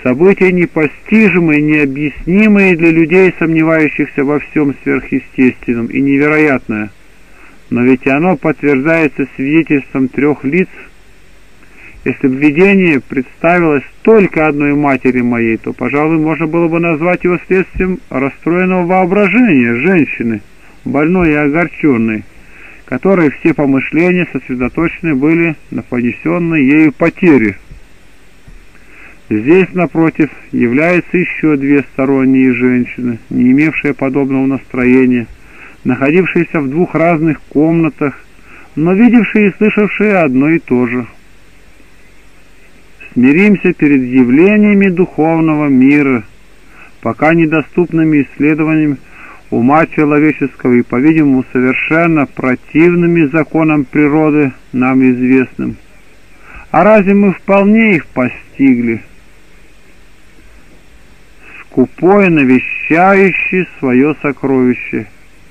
События непостижимые, необъяснимые для людей, сомневающихся во всем сверхъестественном, и невероятное. Но ведь оно подтверждается свидетельством 3 лиц. Если бы видение представилось только одной матери моей, то, пожалуй, можно было бы назвать его следствием расстроенного воображения женщины, больной и огорченной, которой все помышления сосредоточены были на понесенной ею потере. Здесь, напротив, являются еще 2 сторонние женщины, не имевшие подобного настроения, находившиеся в 2 разных комнатах, но видевшие и слышавшие одно и то же. Смиримся перед явлениями духовного мира, пока недоступными исследованиям ума человеческого и, по-видимому, совершенно противными законам природы нам известным. А разве мы вполне их постигли? Скупой, навещающий свое сокровище.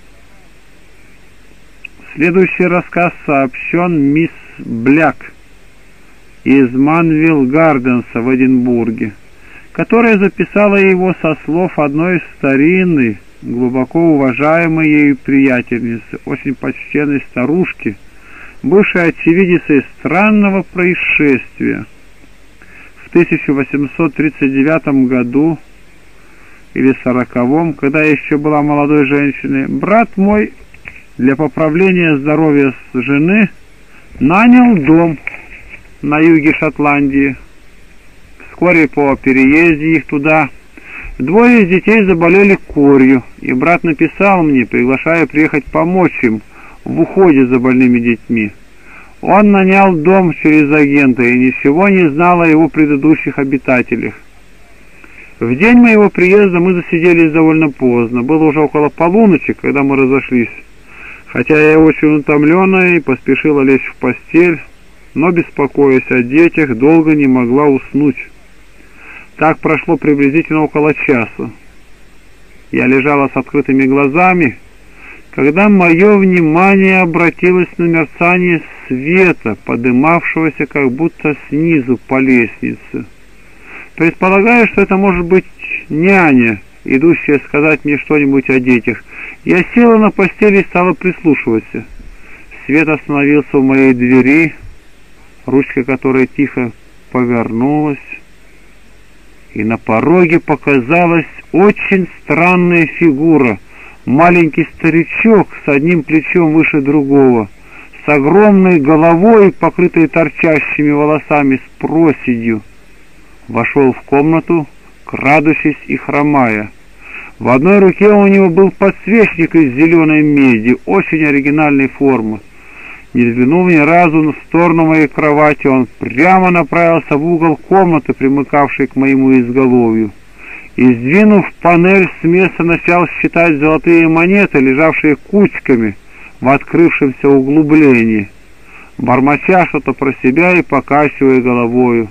Следующий рассказ сообщен мисс Бляк из Манвилл Гарденса в Эдинбурге, которая записала его со слов одной старинной, глубоко уважаемой ею приятельницы, очень почтенной старушки, бывшей очевидицей странного происшествия. В 1839 году или 40-м, когда я еще была молодой женщиной, брат мой для поправления здоровья жены нанял дом на юге Шотландии. Вскоре по переезде их туда 2 из детей заболели корью, и брат написал мне, приглашая приехать помочь им в уходе за больными детьми. Он нанял дом через агента и ничего не знал о его предыдущих обитателях. В день моего приезда мы засиделись довольно поздно, было уже около полуночи, когда мы разошлись. Хотя я очень утомленная и поспешила лечь в постель, но, беспокоясь о детях, долго не могла уснуть. Так прошло приблизительно около часа. Я лежала с открытыми глазами, когда мое внимание обратилось на мерцание света, подымавшегося как будто снизу по лестнице. Предполагаю, что это может быть няня, идущая сказать мне что-нибудь о детях. Я села на постели и стала прислушиваться. Свет остановился у моей двери, ручка которой тихо повернулась, и на пороге показалась очень странная фигура. Маленький старичок с одним плечом выше другого, с огромной головой, покрытой торчащими волосами, с проседью, вошел в комнату, крадучись и хромая. В одной руке у него был подсвечник из зеленой меди, очень оригинальной формы. Не взглянув ни разу в сторону моей кровати, он прямо направился в угол комнаты, примыкавшей к моему изголовью, и, сдвинув панель с места, начал считать золотые монеты, лежавшие кучками в открывшемся углублении, бормоча что-то про себя и покачивая головою.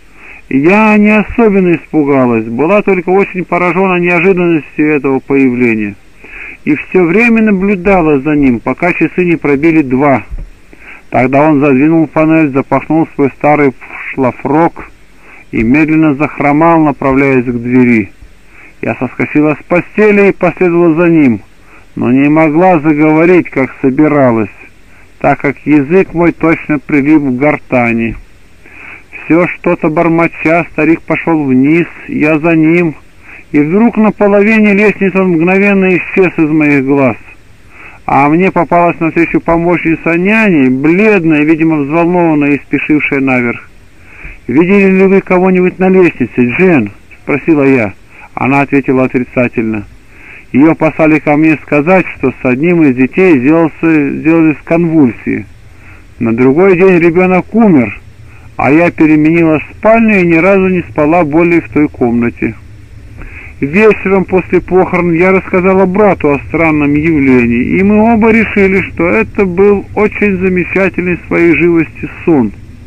Я не особенно испугалась, была только очень поражена неожиданностью этого появления, и все время наблюдала за ним, пока часы не пробили 2. Тогда он задвинул панель, запахнул свой старый шлафрок и медленно захромал, направляясь к двери. Я соскочила с постели и последовала за ним, но не могла заговорить, как собиралась, так как язык мой точно прилип к гортани. Все что-то бормоча, старик пошел вниз, я за ним, и вдруг на половине лестницы он мгновенно исчез из моих глаз. А мне попалась навстречу помощница няни, бледная, видимо, взволнованная и спешившая наверх. «Видели ли вы кого-нибудь на лестнице, Джен?» — спросила я. Она ответила отрицательно. Ее послали ко мне сказать, что с одним из детей сделались конвульсии. На другой день ребенок умер, а я переменила спальню и ни разу не спала более в той комнате. Вечером после похорон я рассказала брату о странном явлении, и мы оба решили, что это был очень замечательный в своей живости сон.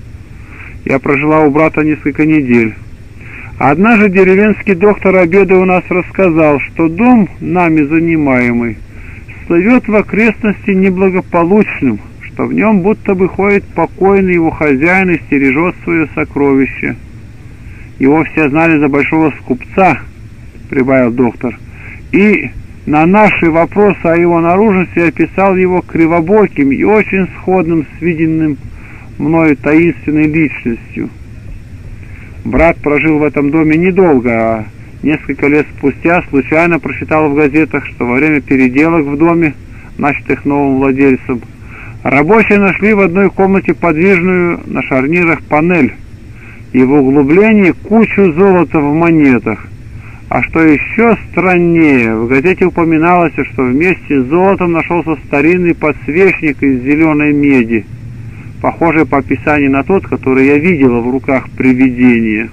Я прожила у брата несколько недель. Однажды деревенский доктор, обедая у нас, рассказал, что дом, нами занимаемый, слывет в окрестности неблагополучным, что в нем будто бы ходит покойный его хозяин и стережет свое сокровище. Его все знали за большого скупца, прибавил доктор, и на наши вопросы о его наружности описал его кривобоким и очень сходным с виденным мною таинственной личностью. Брат прожил в этом доме недолго, а несколько лет спустя случайно прочитал в газетах, что во время переделок в доме, начатых новым владельцем, рабочие нашли в одной комнате подвижную на шарнирах панель и в углублении кучу золота в монетах. А что еще страннее, в газете упоминалось, что вместе с золотом нашелся старинный подсвечник из зеленой меди, похожий по описанию на тот, который я видела в руках привидения.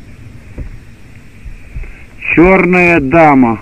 «Черная дама».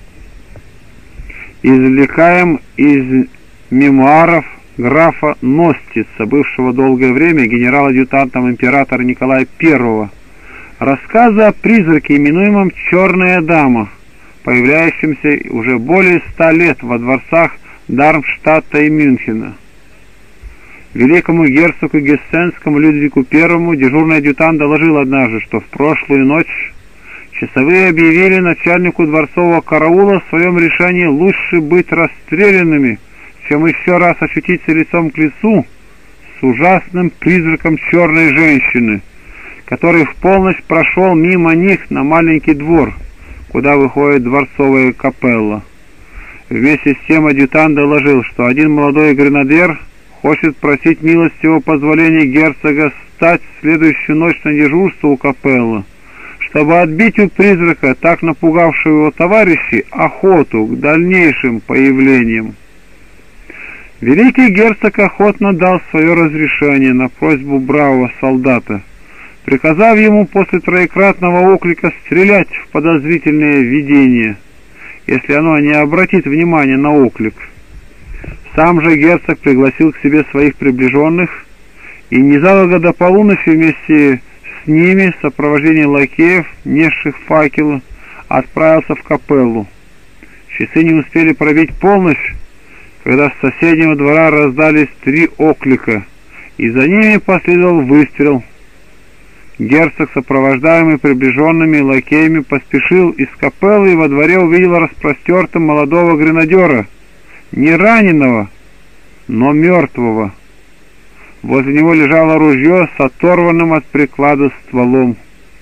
Извлекаем из мемуаров графа Ностица, бывшего долгое время генерал-адъютантом императора Николая I, рассказы о призраке, именуемом «Черная дама», появляющемся уже более 100 лет во дворцах Дармштадта и Мюнхена. Великому герцогу Гессенскому Людвигу I дежурный адъютант доложил однажды, что в прошлую ночь часовые объявили начальнику дворцового караула в своем решении лучше быть расстрелянными, чем еще раз ощутиться лицом к лицу с ужасным призраком черной женщины, который в полночь прошел мимо них на маленький двор, куда выходит дворцовая капелла. Вместе с тем адъютант доложил, что один молодой гренадер хочет просить милостивого позволения герцога стать в следующую ночь на дежурство у капеллы, чтобы отбить у призрака, так напугавшего его товарищей, охоту к дальнейшим появлениям. Великий герцог охотно дал свое разрешение на просьбу бравого солдата, приказав ему после троекратного оклика стрелять в подозрительное видение, если оно не обратит внимания на оклик. Сам же герцог пригласил к себе своих приближенных и незадолго до полуночи вместе с ними в сопровождении лакеев, несших факелы, отправился в капеллу. Часы не успели пробить полночь, когда с соседнего двора раздались 3 оклика, и за ними последовал выстрел. Герцог, сопровождаемый приближенными лакеями, поспешил из капеллы и во дворе увидел распростертым молодого гренадера, не раненого, но мертвого. Возле него лежало ружье с оторванным от приклада стволом.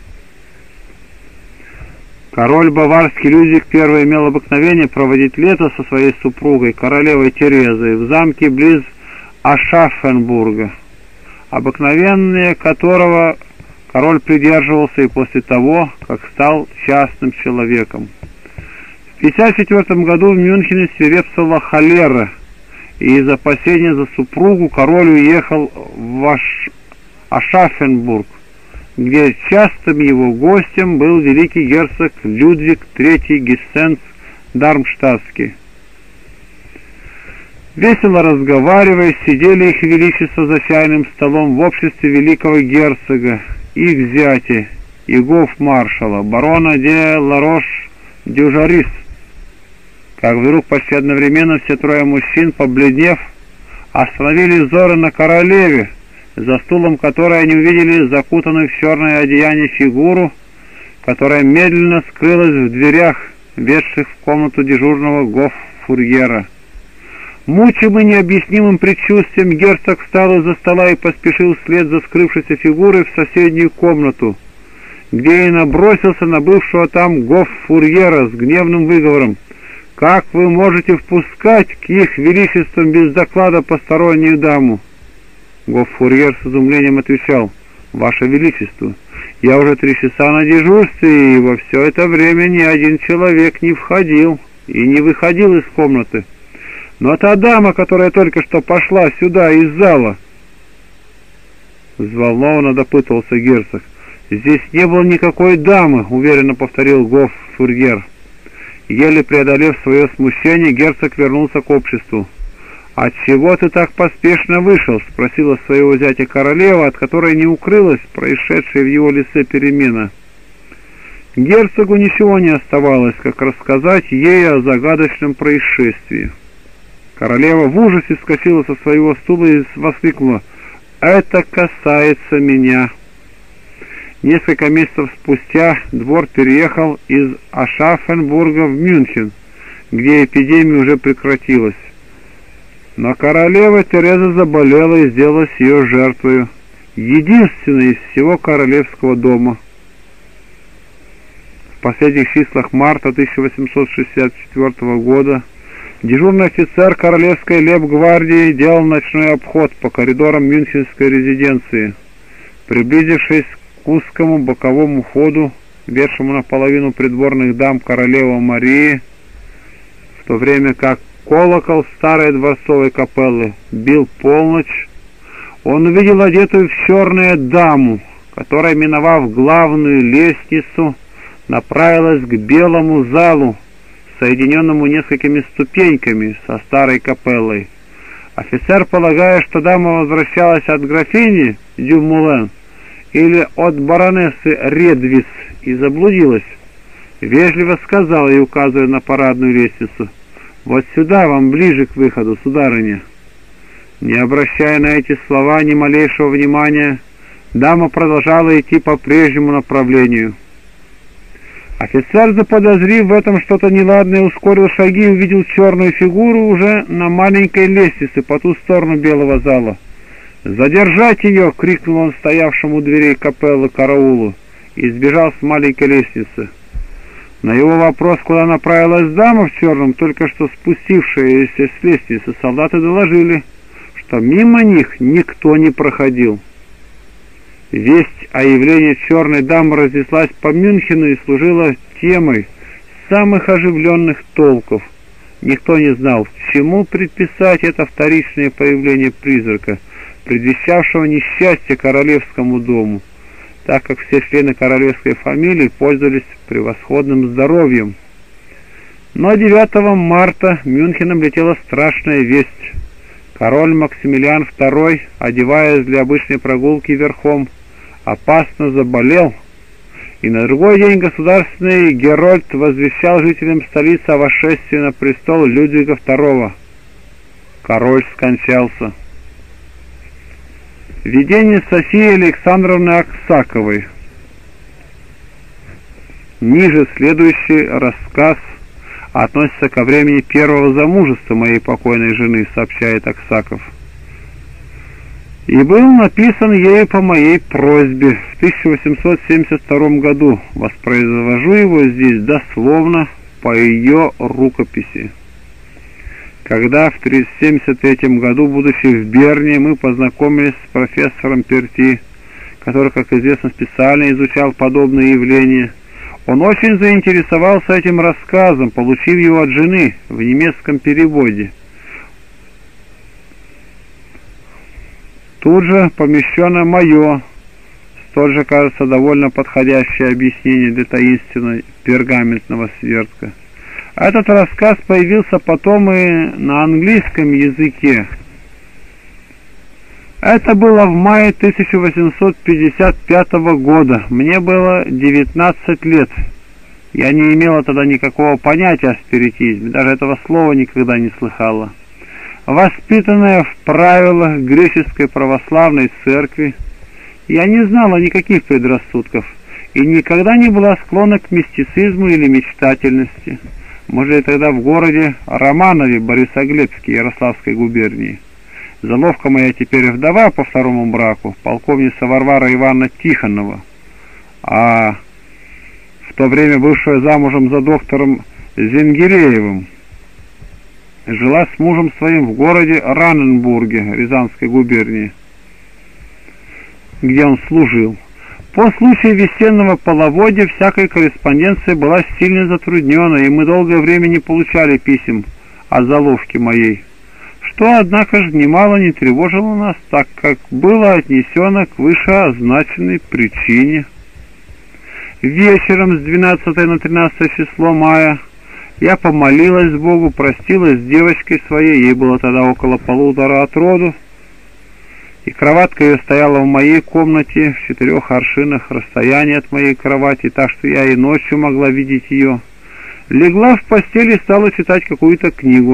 Король баварский Людвиг I имел обыкновение проводить лето со своей супругой, королевой Терезой, в замке близ Ашаффенбурга, обыкновение которого король придерживался и после того, как стал частным человеком. В 1954 году в Мюнхене свирепствовала холера, и из опасения за супругу король уехал в Ашаффенбург, где частым его гостем был великий герцог Людвиг III Гессенс-Дармштадтский. Весело разговаривая, сидели их величество за чайным столом в обществе великого герцога, их зятя и гофмаршала, барона де Ларош-Дюжарис. Как вдруг почти одновременно все 3 мужчин, побледнев, остановили взоры на королеве, за стулом которой они увидели закутанную в черное одеяние фигуру, которая медленно скрылась в дверях, ведших в комнату дежурного гоффурьера. Мучимый необъяснимым предчувствием, герцог встал из-за стола и поспешил вслед за скрывшейся фигурой в соседнюю комнату, где и набросился на бывшего там гоффурьера с гневным выговором: «Как вы можете впускать к их величествам без доклада постороннюю даму?» Гоффурьер с изумлением отвечал: «Ваше Величество, я уже 3 часа на дежурстве, и во все это время ни один человек не входил и не выходил из комнаты. Но та дама, которая только что пошла сюда из зала...» Взволнованно допытывался герцог. «Здесь не было никакой дамы», — уверенно повторил гоффурьер. Еле преодолев свое смущение, герцог вернулся к обществу. «Отчего ты так поспешно вышел?» — спросила своего зятя королева, от которой не укрылась происшедшая в его лице перемена. Герцогу ничего не оставалось, как рассказать ей о загадочном происшествии. Королева в ужасе вскочила со своего стула и воскликнула: «Это касается меня». Несколько месяцев спустя двор переехал из Ашафенбурга в Мюнхен, где эпидемия уже прекратилась. Но королева Тереза заболела и сделалась ее жертвою, единственной из всего королевского дома. В последних числах марта 1864 года дежурный офицер королевской лейб-гвардии делал ночной обход по коридорам мюнхенской резиденции. Приблизившись к узкому боковому ходу, ведшему наполовину придворных дам королевы Марии, в то время как колокол старой дворцовой капеллы бил полночь, он увидел одетую в черное даму, которая, миновав главную лестницу, направилась к белому залу, соединенному несколькими ступеньками со старой капеллой. Офицер, полагая, что дама возвращалась от графини Дюмулен или от баронессы Редвис, и заблудилась, вежливо сказал ей, указывая на парадную лестницу: «Вот сюда, вам ближе к выходу, сударыня». Не обращая на эти слова ни малейшего внимания, дама продолжала идти по прежнему направлению. Офицер, заподозрив в этом что-то неладное, ускорил шаги и увидел черную фигуру уже на маленькой лестнице по ту сторону белого зала. «Задержать ее!» — крикнул он стоявшему у дверей капеллы караулу и сбежал с маленькой лестницы. На его вопрос, куда направилась дама в черном, только что спустившаяся с лестницы, солдаты доложили, что мимо них никто не проходил. Весть о явлении черной дамы разнеслась по Мюнхену и служила темой самых оживленных толков. Никто не знал, чему предписать это вторичное появление призрака, предвещавшего несчастье королевскому дому, так как все члены королевской фамилии пользовались превосходным здоровьем. Но 9 марта Мюнхеном летела страшная весть. Король Максимилиан II, одеваясь для обычной прогулки верхом, опасно заболел, и на другой день государственный Герольд возвещал жителям столицы о восшествии на престол Людвига II. Король скончался. Видение Софии Александровны Аксаковой. Ниже следующий рассказ относится ко времени первого замужества моей покойной жены, сообщает Аксаков, и был написан ею по моей просьбе в 1872 году. Воспроизвожу его здесь дословно по ее рукописи. Когда в 1973 году, будучи в Берне, мы познакомились с профессором Перти, который, как известно, специально изучал подобные явления, он очень заинтересовался этим рассказом, получив его от жены в немецком переводе. Тут же помещено мое, столь же, кажется, довольно подходящее объяснение для таинственного пергаментного свертка. Этот рассказ появился потом и на английском языке. Это было в мае 1855 года. Мне было 19 лет. Я не имела тогда никакого понятия о спиритизме, даже этого слова никогда не слыхала. Воспитанная в правилах греческой православной церкви, я не знала никаких предрассудков и никогда не была склонна к мистицизму или мечтательности. Мы жили тогда в городе Романове, Борисоглебске, Ярославской губернии. Заловка моя теперь вдова по второму браку, полковница Варвара Ивановна Тихонова, а в то время бывшая замужем за доктором Зенгелеевым, жила с мужем своим в городе Раненбурге, Рязанской губернии, где он служил. По случаю весеннего половодья всякая корреспонденция была сильно затруднена, и мы долгое время не получали писем о заловке моей, что, однако же, немало не тревожило нас, так как было отнесено к вышеозначенной причине. Вечером с 12 на 13 число мая я помолилась Богу, простилась с девочкой своей, ей было тогда около 1,5 от роду, и кроватка ее стояла в моей комнате в 4 аршинах расстояния от моей кровати, так что я и ночью могла видеть ее. Легла в постели и стала читать какую-то книгу.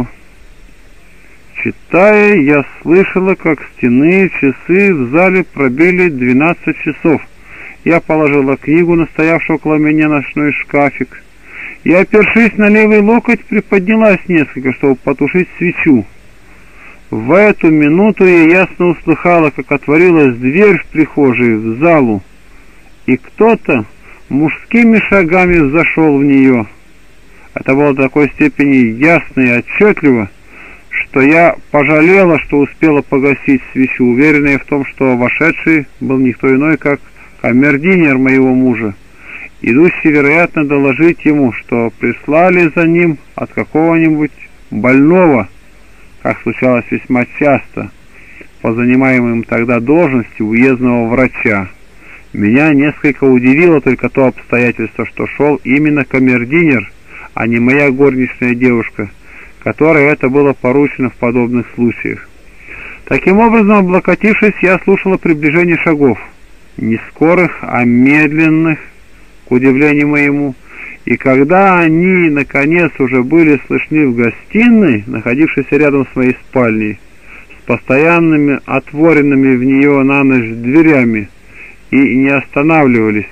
Читая, я слышала, как стенные часы в зале пробили 12 часов, я положила книгу на стоявший около меня ночной шкафик и, опершись на левый локоть, приподнялась несколько, чтобы потушить свечу. В эту минуту я ясно услыхала, как отворилась дверь в прихожей в залу, и кто-то мужскими шагами взошел в нее. Это было до такой степени ясно и отчетливо, что я пожалела, что успела погасить свечу, уверенная в том, что вошедший был никто иной, как камердинер моего мужа, идущий, вероятно, доложить ему, что прислали за ним от какого-нибудь больного, как случалось весьма часто, по занимаемой им тогда должности уездного врача. Меня несколько удивило только то обстоятельство, что шел именно камердинер, а не моя горничная девушка, которой это было поручено в подобных случаях. Таким образом, облокотившись, я слушала приближение шагов, не скорых, а медленных, к удивлению моему, и когда они, наконец, уже были слышны в гостиной, находившейся рядом с моей спальней, с постоянными отворенными в нее на ночь дверями, и не останавливались,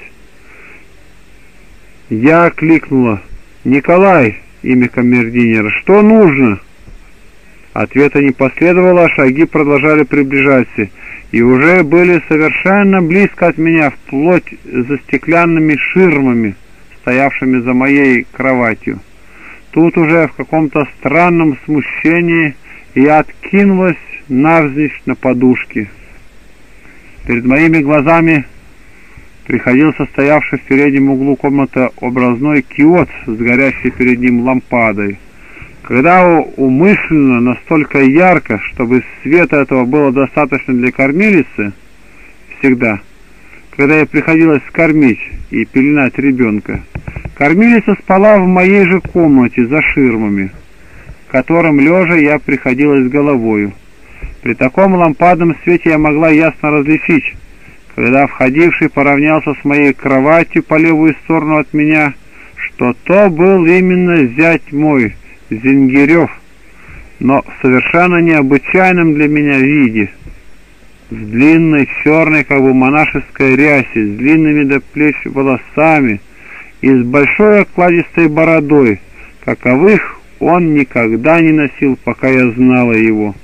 я кликнула: «Николай!» имя камердинера. «Что нужно?» Ответа не последовало, а шаги продолжали приближаться, и уже были совершенно близко от меня, вплоть за стеклянными ширмами, стоявшими за моей кроватью. Тут уже в каком-то странном смущении я откинулась навзничь на подушки. Перед моими глазами приходился стоявший в переднем углу комнаты образной киот с горящей перед ним лампадой. Когда умышленно, настолько ярко, чтобы света этого было достаточно для кормилицы, всегда, когда ей приходилось кормить и пеленать ребенка, кормилица спала в моей же комнате за ширмами, к которым лежа я приходилась головою. При таком лампадном свете я могла ясно различить, когда входивший поравнялся с моей кроватью по левую сторону от меня, что то был именно зять мой, Зингирев, но в совершенно необычайном для меня виде, в длинной черной, как бы монашеской рясе, с длинными до плеч волосами и с большой окладистой бородой, каковых он никогда не носил, пока я знала его.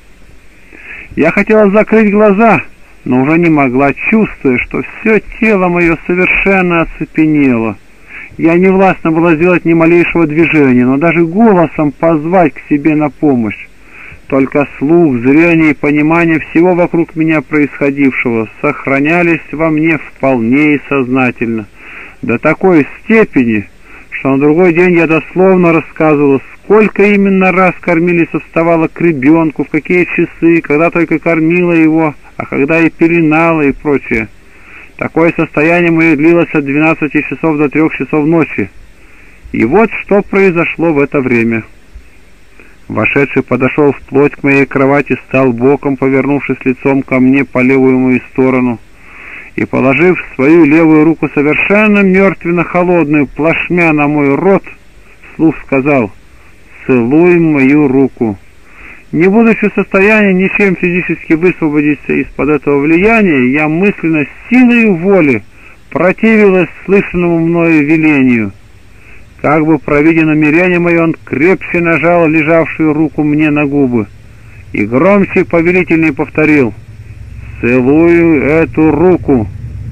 Я хотела закрыть глаза, но уже не могла, чувствуя, что все тело мое совершенно оцепенело. Я не властна была сделать ни малейшего движения, но даже голосом позвать к себе на помощь. Только слух, зрение и понимание всего вокруг меня происходившего сохранялись во мне вполне и сознательно, до такой степени, что на другой день я дословно рассказывала, сколько именно раз кормилица вставала к ребенку, в какие часы, когда только кормила его, а когда и пеленала и прочее. Такое состояние мое длилось от 12 часов до 3 часов ночи. И вот что произошло в это время. Вошедший подошел вплоть к моей кровати, стал боком, повернувшись лицом ко мне по левую мою сторону, и, положив свою левую руку совершенно мертвенно-холодную плашмя на мой рот, вслух сказал: «Целуй мою руку». Не будучи в состоянии ничем физически высвободиться из-под этого влияния, я мысленно силой воли противилась слышанному мною велению. Как бы провидя намерение мое, он крепче нажал лежавшую руку мне на губы и громче и повелительнее повторил: «Целую эту руку».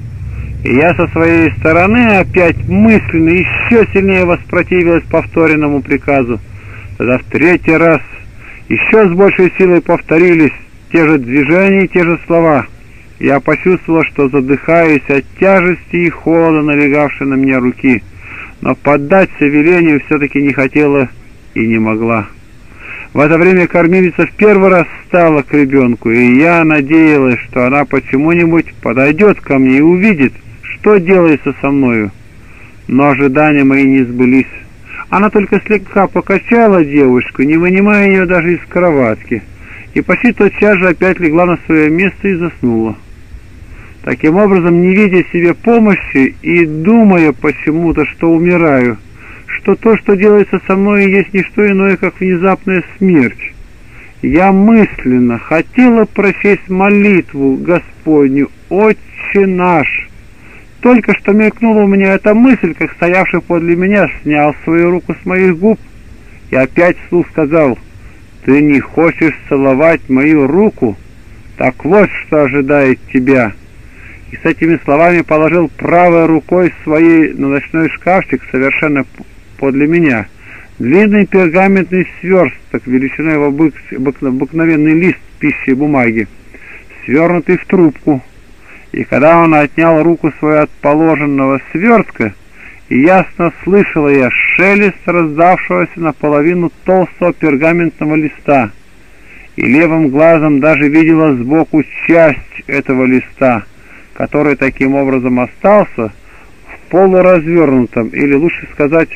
И я со своей стороны опять мысленно еще сильнее воспротивилась повторенному приказу. Тогда в третий раз еще с большей силой повторились те же движения и те же слова. Я почувствовала, что задыхаюсь от тяжести и холода налегавшей на меня руки, но поддаться велению все-таки не хотела и не могла. В это время кормилица в первый раз встала к ребенку, и я надеялась, что она почему-нибудь подойдет ко мне и увидит, что делается со мною. Но ожидания мои не сбылись. Она только слегка покачала девушку, не вынимая ее даже из кроватки, и почти тотчас же опять легла на свое место и заснула. Таким образом, не видя себе помощи и думая почему-то, что умираю, что то, что делается со мной, есть не что иное, как внезапная смерть, я мысленно хотела прочесть молитву Господню: «Отче наш», Только что мелькнула у меня эта мысль, как стоявший подле меня снял свою руку с моих губ и опять вслух сказал: «Ты не хочешь целовать мою руку? Так вот, что ожидает тебя». И с этими словами положил правой рукой своей на ночной шкафчик совершенно подле меня длинный пергаментный сверсток величиной в обыкновенный лист пищи и бумаги, свернутый в трубку. И когда он отнял руку свою от положенного свертка, и ясно слышала я шелест раздавшегося наполовину толстого пергаментного листа, и левым глазом даже видела сбоку часть этого листа, который таким образом остался в полуразвернутом, или лучше сказать,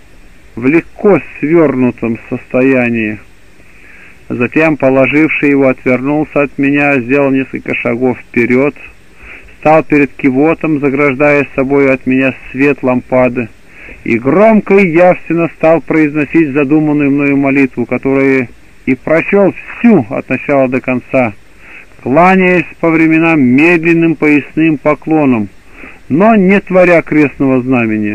в легко свернутом состоянии. Затем, положивший его, отвернулся от меня, сделал несколько шагов вперед, стал перед кивотом, заграждая собой от меня свет лампады, и громко и явственно стал произносить задуманную мною молитву, которую и прочел всю от начала до конца, кланяясь по временам медленным поясным поклоном, но не творя крестного знамения.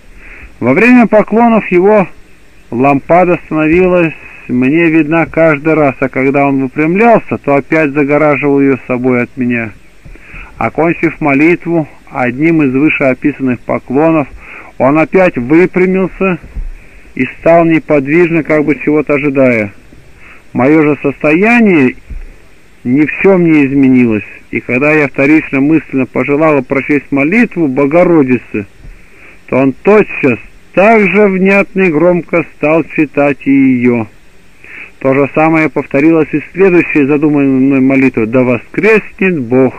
Во время поклонов его лампада становилась мне видна каждый раз, а когда он выпрямлялся, то опять загораживал ее собой от меня. Окончив молитву одним из вышеописанных поклонов, он опять выпрямился и стал неподвижно, как бы чего-то ожидая. Мое же состояние ни в чем не изменилось, и когда я вторично мысленно пожелала прочесть молитву Богородицы, то он тотчас так же внятно и громко стал читать и ее. То же самое повторилось и следующей задуманной мной молитвой: «Да воскреснет Бог».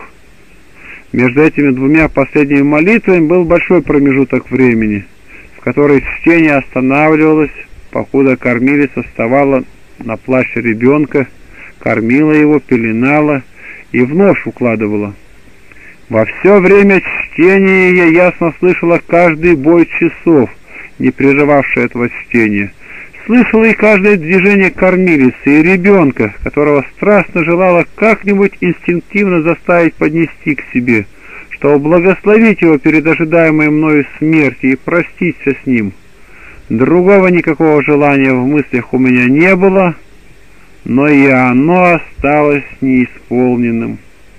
Между этими двумя последними молитвами был большой промежуток времени, в который чтение останавливалось, покуда кормилица вставала на плаще ребенка, кормила его, пеленала и вновь укладывала. Во все время чтения я ясно слышала каждый бой часов, не прерывавший этого чтения. Слышала и каждое движение кормилицы и ребенка, которого страстно желала как-нибудь инстинктивно заставить поднести к себе, чтобы благословить его перед ожидаемой мною смерти и проститься с ним. Другого никакого желания в мыслях у меня не было, но и оно осталось неисполненным.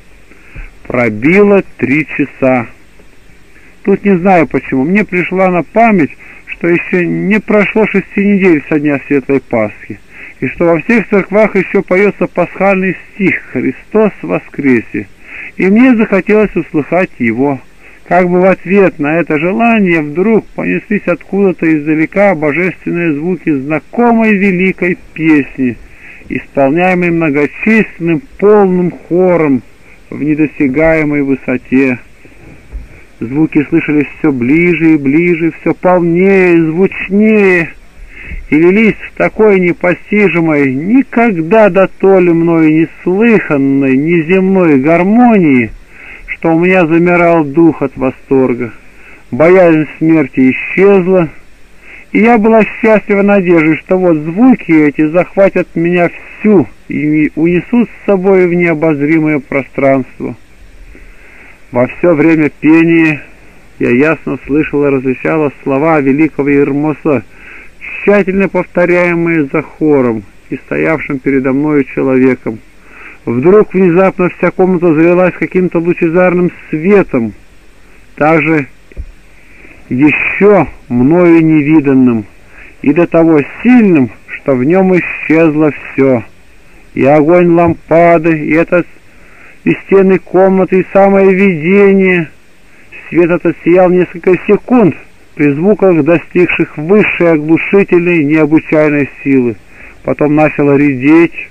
Пробило 3 часа. Тут не знаю почему, мне пришла на память, что еще не прошло 6 недель со дня Светлой Пасхи, и что во всех церквах еще поется пасхальный стих «Христос воскресе», и мне захотелось услыхать его. Как бы в ответ на это желание вдруг понеслись откуда-то издалека божественные звуки знакомой великой песни, исполняемой многочисленным полным хором в недосягаемой высоте. Звуки слышались все ближе и ближе, все полнее и звучнее, и лились в такой непостижимой, никогда дотоле мною не слыханной, неземной гармонии, что у меня замирал дух от восторга. Боязнь смерти исчезла, и я была счастлива надеждой, что вот звуки эти захватят меня всю и унесут с собой в необозримое пространство. Во все время пения я ясно слышала и различала слова великого Ермоса, тщательно повторяемые за хором и стоявшим передо мною человеком. Вдруг внезапно вся комната залилась каким-то лучезарным светом, также еще мною невиданным, и до того сильным, что в нем исчезло все, и огонь лампады, и этот и стены комнаты, и самое видение. Свет этот сиял несколько секунд при звуках, достигших высшей оглушительной необычайной силы. Потом начало редеть,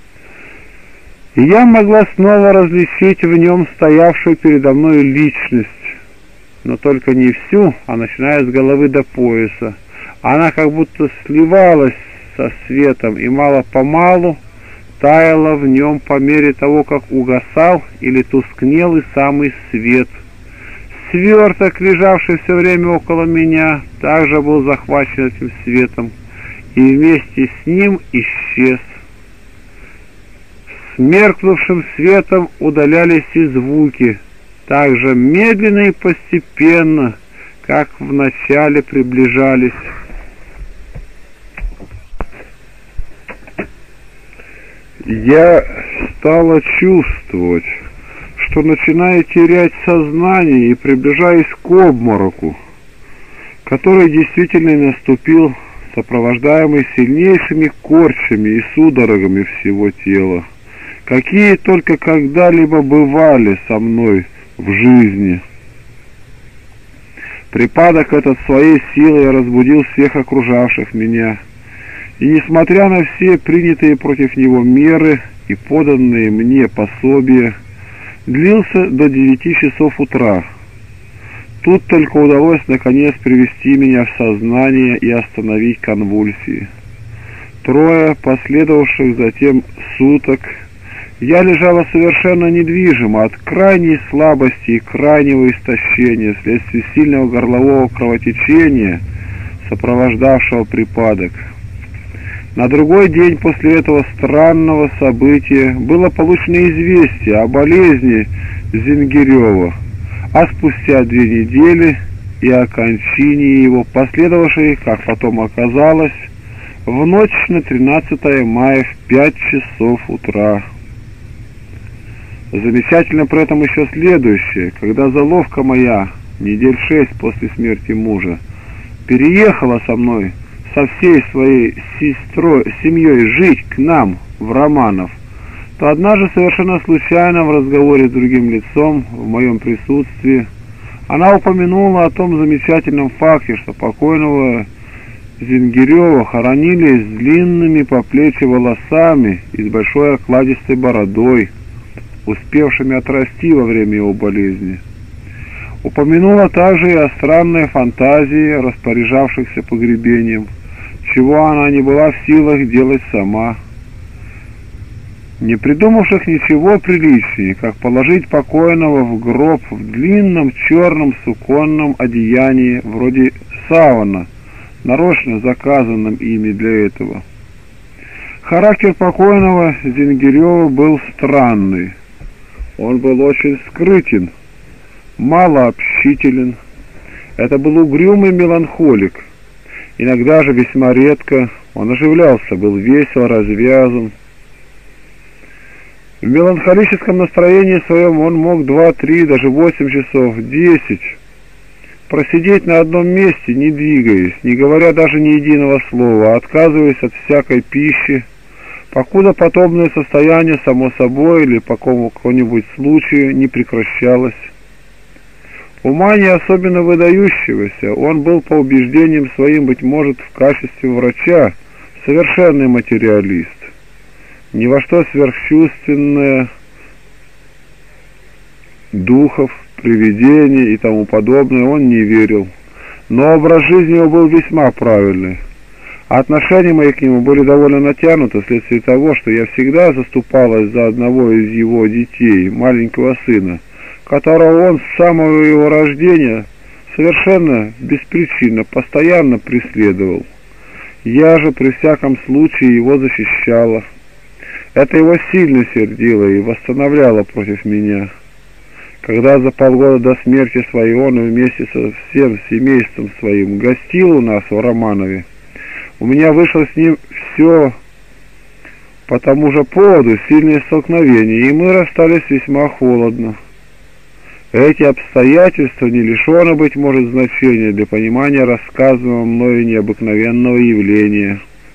и я могла снова различить в нем стоявшую передо мной личность, но только не всю, а начиная с головы до пояса. Она как будто сливалась со светом и мало-помалу таяла в нем по мере того, как угасал или тускнел и самый свет. Сверток, лежавший все время около меня, также был захвачен этим светом, и вместе с ним исчез. С меркнувшим светом удалялись и звуки, так же медленно и постепенно, как вначале приближались. Я стала чувствовать, что начинаю терять сознание и приближаюсь к обмороку, который действительно наступил, сопровождаемый сильнейшими корчами и судорогами всего тела, какие только когда-либо бывали со мной в жизни. Припадок этот своей силой разбудил всех окружавших меня, и, несмотря на все принятые против него меры и поданные мне пособия, длился до 9 часов утра. Тут только удалось наконец привести меня в сознание и остановить конвульсии. 3 последовавших затем суток я лежала совершенно недвижимо от крайней слабости и крайнего истощения вследствие сильного горлового кровотечения, сопровождавшего припадок. На другой день после этого странного события было получено известие о болезни Зингирева, а спустя 2 недели и о кончине его, последовавшей, как потом оказалось, в ночь на 13 мая в 5 часов утра. Замечательно при этом еще следующее: когда заловка моя, недель 6 после смерти мужа, переехала со мной со всей своей семьей жить к нам в Романов, то однажды совершенно случайно в разговоре с другим лицом в моем присутствии она упомянула о том замечательном факте, что покойного Зингирева хоронили с длинными по плечи волосами и с большой окладистой бородой, успевшими отрасти во время его болезни. Упомянула также и о странной фантазии распоряжавшихся погребением, чего она не была в силах делать сама, не придумавших ничего приличнее, как положить покойного в гроб в длинном черном суконном одеянии, вроде савана, нарочно заказанном ими для этого. Характер покойного Зингирева был странный. Он был очень скрытен, малообщителен. Это был угрюмый меланхолик. Иногда же, весьма редко, он оживлялся, был весел, развязан. В меланхолическом настроении своем он мог 2, 3, даже 8 часов, 10 просидеть на одном месте, не двигаясь, не говоря даже ни единого слова, отказываясь от всякой пищи, покуда подобное состояние само собой или по какому-нибудь случаю не прекращалось. Ума не особенно выдающегося, он был по убеждениям своим, быть может, в качестве врача, совершенный материалист. Ни во что сверхчувственное, духов, привидений и тому подобное он не верил, но образ жизни его был весьма правильный. А отношения мои к нему были довольно натянуты вследствие того, что я всегда заступалась за одного из его детей, маленького сына, которого он с самого его рождения совершенно беспричинно, постоянно преследовал. Я же при всяком случае его защищала. Это его сильно сердило и восстановляло против меня. Когда за полгода до смерти своей он вместе со всем семейством своим гостил у нас в Романове, у меня вышло с ним все по тому же поводу сильное столкновение, и мы расстались весьма холодно. Эти обстоятельства не лишены, быть может, значения для понимания рассказанного мною необыкновенного явления.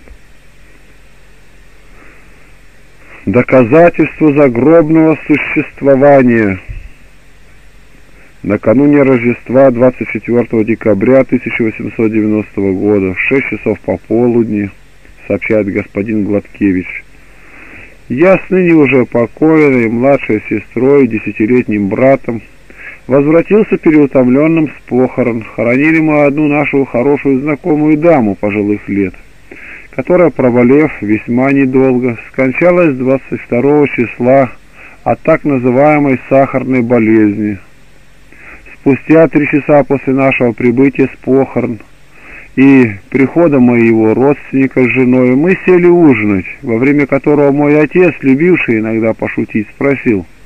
Доказательство загробного существования. Накануне Рождества 24 декабря 1890 года в 6 часов пополудни, сообщает господин Гладкевич, я с ныне уже покойной младшей сестрой, 10-летним братом, возвратился переутомленным с похорон. Хоронили мы одну нашу хорошую знакомую даму пожилых лет, которая, проболев весьма недолго, скончалась 22 числа от так называемой сахарной болезни. Спустя 3 часа после нашего прибытия с похорон и прихода моего родственника с женой мы сели ужинать, во время которого мой отец, любивший иногда пошутить, спросил: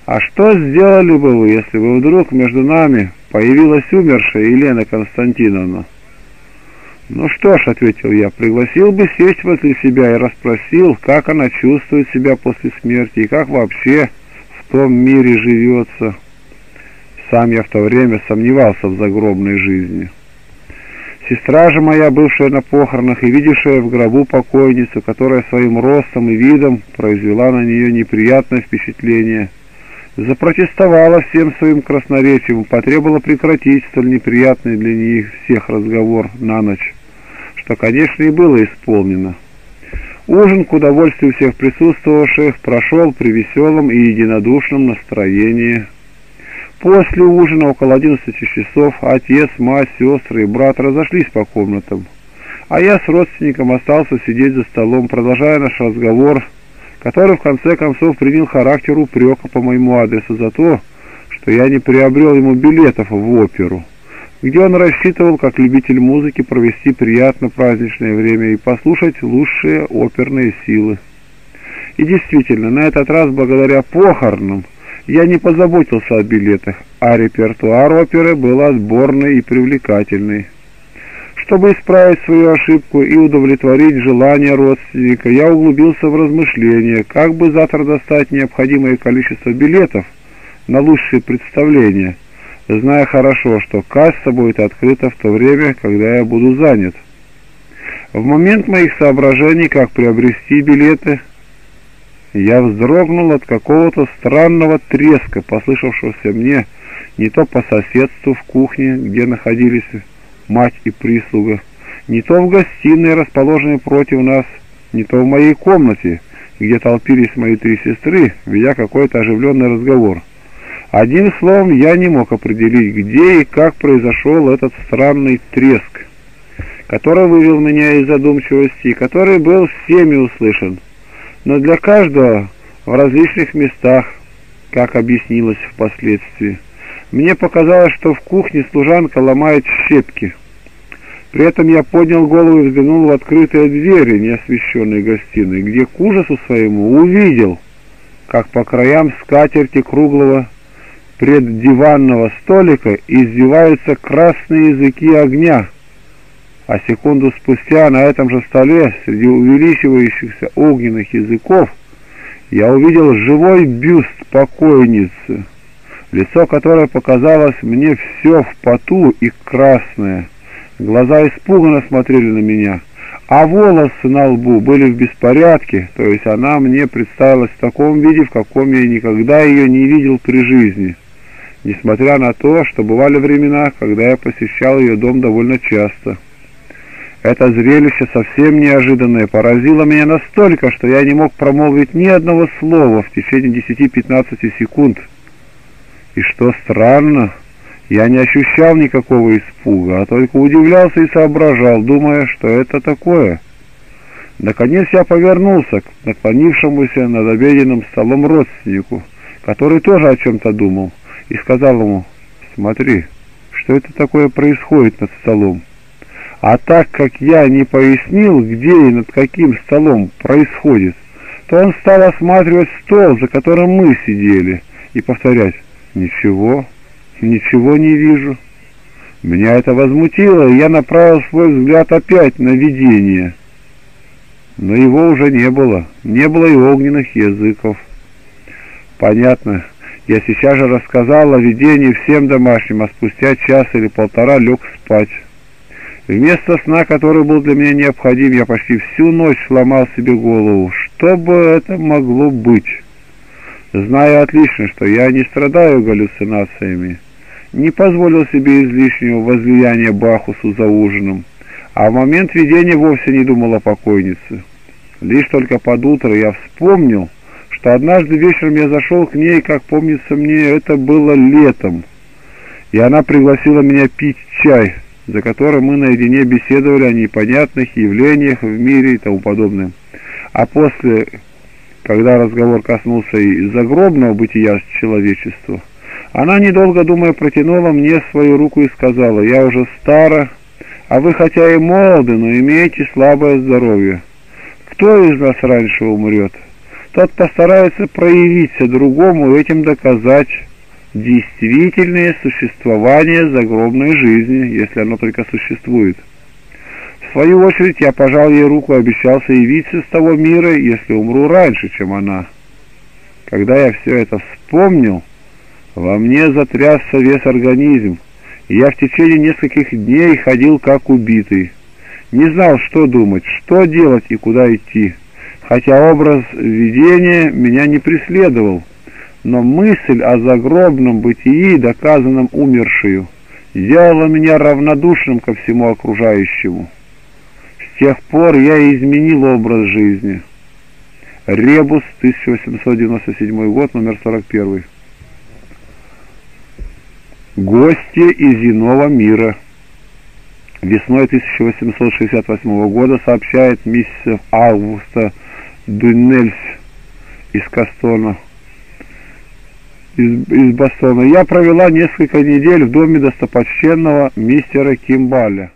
А что сделали бы вы, если бы вдруг между нами появилась умершая Елена Константиновна? Ну что ж, ответил я, пригласил бы сесть возле себя и расспросил, как она чувствует себя после смерти и как вообще в том мире живется. Сам я в то время сомневался в загробной жизни. Сестра же моя, бывшая на похоронах и видевшая в гробу покойницу, которая своим ростом и видом произвела на нее неприятное впечатление, запротестовала всем своим красноречием, потребовала прекратить столь неприятный для них всех разговор на ночь, что, конечно, и было исполнено. Ужин, к удовольствию всех присутствовавших, прошел при веселом и единодушном настроении. После ужина, около 11 часов, отец, мать, сестры и брат разошлись по комнатам, а я с родственником остался сидеть за столом, продолжая наш разговор, который в конце концов принял характер упрека по моему адресу за то, что я не приобрел ему билетов в оперу, где он рассчитывал, как любитель музыки, провести приятно праздничное время и послушать лучшие оперные силы. И действительно, на этот раз, благодаря похоронам, я не позаботился о билетах, а репертуар оперы был отборный и привлекательный. Чтобы исправить свою ошибку и удовлетворить желание родственника, я углубился в размышления, как бы завтра достать необходимое количество билетов на лучшие представления, зная хорошо, что касса будет открыта в то время, когда я буду занят. В момент моих соображений, как приобрести билеты, я вздрогнул от какого-то странного треска, послышавшегося мне не то по соседству в кухне, где находились мать и прислуга, не то в гостиной, расположенной против нас, не то в моей комнате, где толпились мои 3 сестры, ведя какой-то оживленный разговор. Одним словом, я не мог определить, где и как произошел этот странный треск, который вывел меня из задумчивости и который был всеми услышан, но для каждого в различных местах, как объяснилось впоследствии. Мне показалось, что в кухне служанка ломает щепки. При этом я поднял голову и взглянул в открытые двери неосвещенной гостиной, где к ужасу своему увидел, как по краям скатерти круглого преддиванного столика извиваются красные языки огня, а секунду спустя на этом же столе, среди увеличивающихся огненных языков, я увидел живой бюст покойницы, лицо которой показалось мне все в поту и красное. Глаза испуганно смотрели на меня, а волосы на лбу были в беспорядке, то есть она мне представилась в таком виде, в каком я никогда ее не видел при жизни, несмотря на то, что бывали времена, когда я посещал ее дом довольно часто. Это зрелище, совсем неожиданное, поразило меня настолько, что я не мог промолвить ни одного слова в течение 10-15 секунд. И что странно, я не ощущал никакого испуга, а только удивлялся и соображал, думая, что это такое. Наконец я повернулся к наклонившемуся над обеденным столом родственнику, который тоже о чем-то думал, и сказал ему: «Смотри, что это такое происходит над столом?» А так как я не пояснил, где и над каким столом происходит, то он стал осматривать стол, за которым мы сидели, и повторять: «Ничего, ничего не вижу». Меня это возмутило, и я направил свой взгляд опять на видение. Но его уже не было и огненных языков. Понятно, я сейчас же рассказал о видении всем домашним, а спустя час или полтора лег спать. Вместо сна, который был для меня необходим, я почти всю ночь сломал себе голову. Что бы это могло быть? Зная отлично, что я не страдаю галлюцинациями, не позволил себе излишнего возлияния Бахусу за ужином, а в момент видения вовсе не думал о покойнице. Лишь только под утро я вспомнил, что однажды вечером я зашел к ней, как помнится мне, это было летом, и она пригласила меня пить чай, за которым мы наедине беседовали о непонятных явлениях в мире и тому подобное. А после, когда разговор коснулся и загробного бытия человечества, она, недолго думая, протянула мне свою руку и сказала: «Я уже стара, а вы хотя и молоды, но имеете слабое здоровье. Кто из нас раньше умрет? тот постарается проявиться другому и этим доказать действительное существование загробной жизни, если оно только существует. В свою очередь я пожал ей руку и обещался явиться с того мира, если умру раньше, чем она. Когда я все это вспомнил, во мне затрясся весь организм, и я в течение нескольких дней ходил как убитый. Не знал, что думать, что делать и куда идти, хотя образ видения меня не преследовал, но мысль о загробном бытии, доказанном умершею, сделала меня равнодушным ко всему окружающему. С тех пор я изменил образ жизни. Ребус, 1897 год, номер 41. Гости из иного мира. Весной 1868 года, сообщает миссис Августа Дуннельс из Кастона, из Бостона, я провела несколько недель в доме достопочтенного мистера Кимбаля.